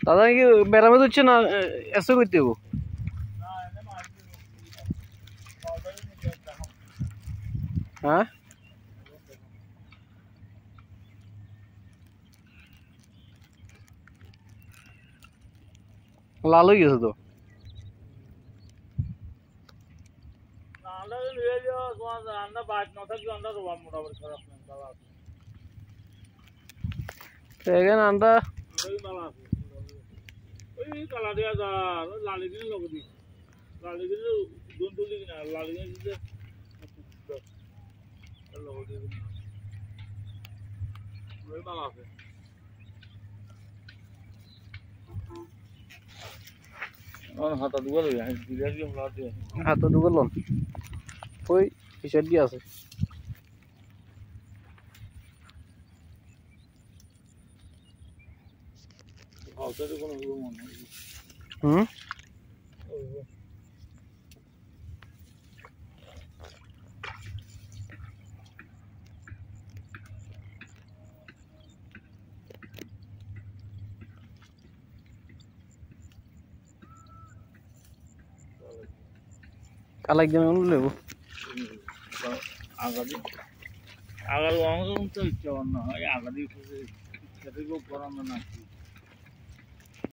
দাদা কি বেড়ামে দিচ্ছে না এসে করতে হবো হ্যাঁ লাল হয়ে গেছে তো এখানে আন্ডা কালা দিয়া যা লালি দিন লগে দি লালি দিন দুন তুলি না লালি দিন দিতে লগে দি ওই ভালো আছে আর হাতা দুগা লই আই দিরা কি আমরা দে হাতা দুগা লন ওই পিছার দি আছে আউটারে কোন হলো মনে হুম কালা একদম লেবো আগাদি অংশ তো ইচ্ছা না হয় আগাদি খেতে গো পরানো না